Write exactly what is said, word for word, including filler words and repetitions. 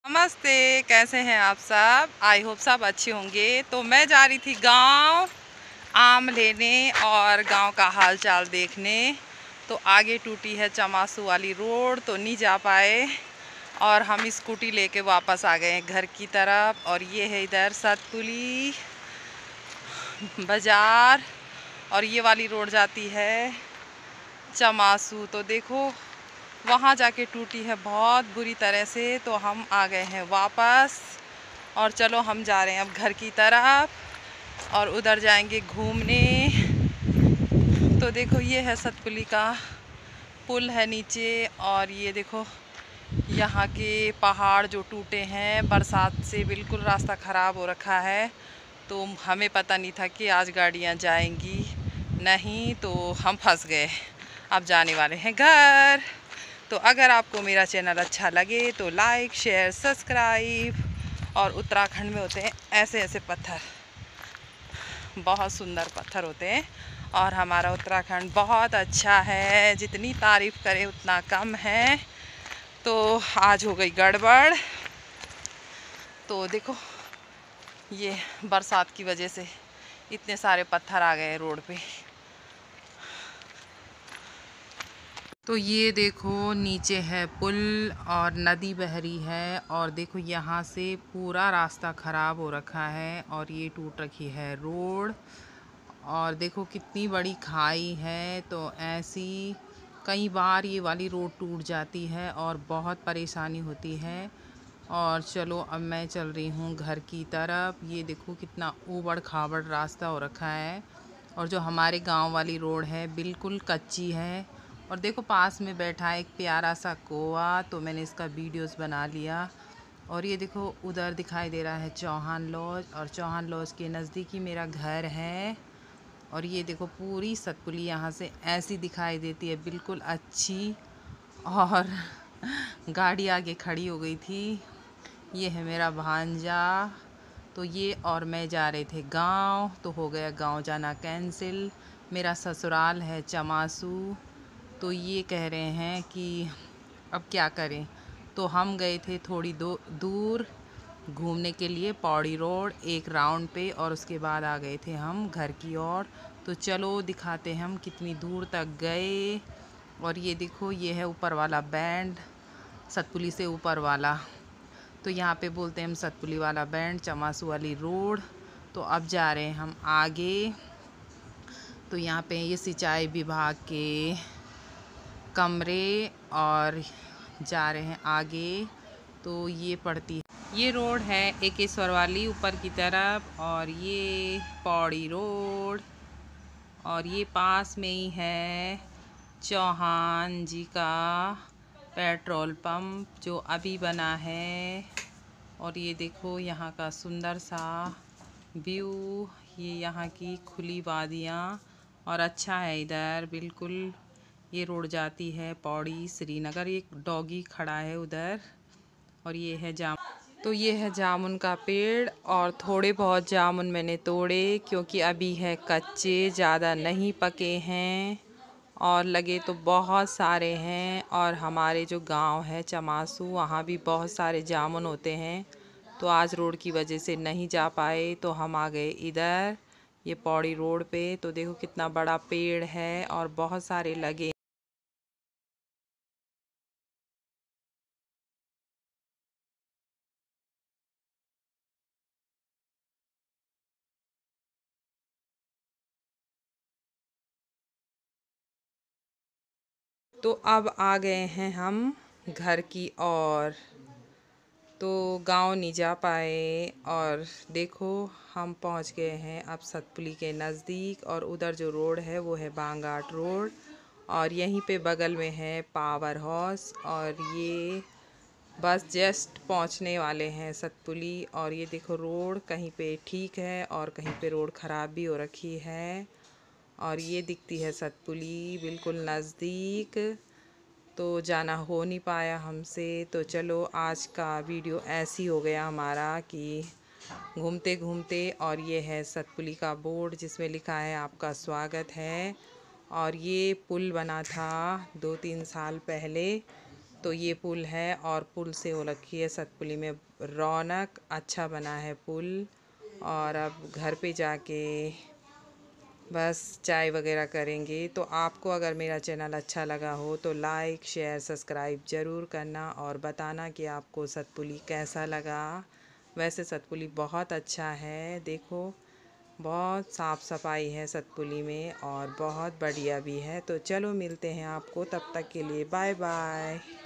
नमस्ते, कैसे हैं आप सब। आई होप सब अच्छे होंगे। तो मैं जा रही थी गांव आम लेने और गांव का हाल चाल देखने। तो आगे टूटी है चमासू वाली रोड, तो नहीं जा पाए और हम स्कूटी लेके वापस आ गए हैं घर की तरफ। और ये है इधर सतपुली बाज़ार और ये वाली रोड जाती है चमासू। तो देखो वहाँ जाके टूटी है बहुत बुरी तरह से। तो हम आ गए हैं वापस और चलो हम जा रहे हैं अब घर की तरफ और उधर जाएंगे घूमने। तो देखो ये है सतपुली का पुल है नीचे और ये देखो यहाँ के पहाड़ जो टूटे हैं, बरसात से बिल्कुल रास्ता ख़राब हो रखा है। तो हमें पता नहीं था कि आज गाड़ियाँ जाएंगी नहीं, तो हम फंस गए। अब जाने वाले हैं घर। तो अगर आपको मेरा चैनल अच्छा लगे तो लाइक शेयर सब्सक्राइब। और उत्तराखंड में होते हैं ऐसे ऐसे पत्थर, बहुत सुंदर पत्थर होते हैं और हमारा उत्तराखंड बहुत अच्छा है, जितनी तारीफ़ करें उतना कम है। तो आज हो गई गड़बड़। तो देखो ये बरसात की वजह से इतने सारे पत्थर आ गए रोड पे। तो ये देखो नीचे है पुल और नदी बह रही है और देखो यहाँ से पूरा रास्ता ख़राब हो रखा है और ये टूट रखी है रोड। और देखो कितनी बड़ी खाई है। तो ऐसी कई बार ये वाली रोड टूट जाती है और बहुत परेशानी होती है। और चलो अब मैं चल रही हूँ घर की तरफ। ये देखो कितना ऊबड़ खाबड़ रास्ता हो रखा है और जो हमारे गांव वाली रोड है बिल्कुल कच्ची है। और देखो पास में बैठा है एक प्यारा सा कौवा, तो मैंने इसका वीडियोस बना लिया। और ये देखो उधर दिखाई दे रहा है चौहान लॉज और चौहान लॉज के नज़दीक ही मेरा घर है। और ये देखो पूरी सतपुली यहाँ से ऐसी दिखाई देती है, बिल्कुल अच्छी। और गाड़ी आगे खड़ी हो गई थी। ये है मेरा भांजा। तो ये और मैं जा रहे थे गांव, तो हो गया गांव जाना कैंसिल। मेरा ससुराल है चमासू। तो ये कह रहे हैं कि अब क्या करें। तो हम गए थे थोड़ी दो दूर घूमने के लिए पौड़ी रोड एक राउंड पे और उसके बाद आ गए थे हम घर की ओर। तो चलो दिखाते हैं हम कितनी दूर तक गए। और ये देखो ये है ऊपर वाला बैंड, सतपुली से ऊपर वाला। तो यहाँ पे बोलते हैं हम सतपुली वाला बैंड, चमासू वाली रोड। तो अब जा रहे हैं हम आगे। तो यहाँ पे ये सिंचाई विभाग के कमरे और जा रहे हैं आगे। तो ये पड़ती है, ये रोड है एकेश्वर वाली ऊपर की तरफ और ये पौड़ी रोड। और ये पास में ही है चौहान जी का पेट्रोल पंप जो अभी बना है। और ये देखो यहाँ का सुंदर सा व्यू, ये यहाँ की खुली वादियाँ और अच्छा है इधर बिल्कुल। ये रोड जाती है पौड़ी श्रीनगर। एक डॉगी खड़ा है उधर। और ये है जाम तो ये है जामुन का पेड़ और थोड़े बहुत जामुन मैंने तोड़े क्योंकि अभी है कच्चे, ज़्यादा नहीं पके हैं। और लगे तो बहुत सारे हैं। और हमारे जो गांव है चमासू, वहाँ भी बहुत सारे जामुन होते हैं। तो आज रोड की वजह से नहीं जा पाए, तो हम आ गए इधर ये पौड़ी रोड पे। तो देखो कितना बड़ा पेड़ है और बहुत सारे लगे। तो अब आ गए हैं हम घर की ओर। तो गांव नहीं जा पाए और देखो हम पहुंच गए हैं अब सतपुली के नज़दीक। और उधर जो रोड है वो है बांगाट रोड और यहीं पे बगल में है पावर हाउस। और ये बस जस्ट पहुंचने वाले हैं सतपुली। और ये देखो रोड कहीं पे ठीक है और कहीं पे रोड ख़राब भी हो रखी है। और ये दिखती है सतपुली बिल्कुल नज़दीक। तो जाना हो नहीं पाया हमसे। तो चलो आज का वीडियो ऐसी हो गया हमारा कि घूमते घूमते। और ये है सतपुली का बोर्ड जिसमें लिखा है आपका स्वागत है। और ये पुल बना था दो तीन साल पहले। तो ये पुल है और पुल से हो रखी है सतपुली में रौनक। अच्छा बना है पुल। और अब घर पे जाके बस चाय वगैरह करेंगे। तो आपको अगर मेरा चैनल अच्छा लगा हो तो लाइक शेयर सब्सक्राइब ज़रूर करना और बताना कि आपको सतपुली कैसा लगा। वैसे सतपुली बहुत अच्छा है, देखो बहुत साफ़ सफाई है सतपुली में और बहुत बढ़िया भी है। तो चलो मिलते हैं आपको, तब तक के लिए बाय बाय।